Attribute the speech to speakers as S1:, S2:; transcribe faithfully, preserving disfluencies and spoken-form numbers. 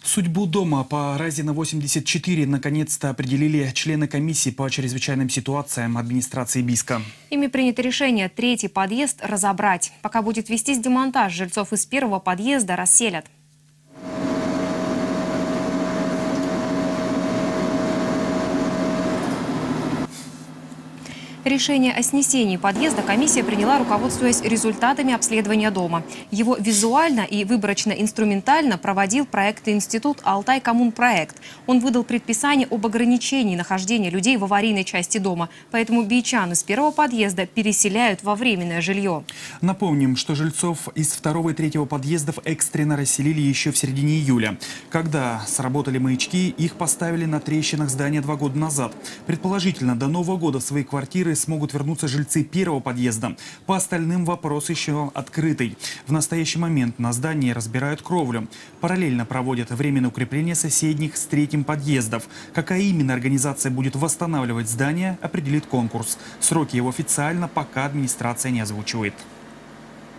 S1: Судьбу дома по Разина восемьдесят четыре наконец-то определили члены комиссии по чрезвычайным ситуациям администрации Бийска.
S2: Ими принято решение третий подъезд разобрать. Пока будет вестись демонтаж, жильцов из первого подъезда расселят. Решение о снесении подъезда комиссия приняла, руководствуясь результатами обследования дома. Его визуально и выборочно-инструментально проводил проектный институт «Алтай-Коммунпроект». Он выдал предписание об ограничении нахождения людей в аварийной части дома. Поэтому бийчан из первого подъезда переселяют во временное жилье.
S1: Напомним, что жильцов из второго и третьего подъездов экстренно расселили еще в середине июля. Когда сработали маячки, их поставили на трещинах здания два года назад. Предположительно, до Нового года в свои квартиры смогут вернуться жильцы первого подъезда. По остальным вопрос еще открытый. В настоящий момент на здании разбирают кровлю. Параллельно проводят временное укрепление соседних с третьим подъездов. Какая именно организация будет восстанавливать здание, определит конкурс. Сроки его официально пока администрация не озвучивает.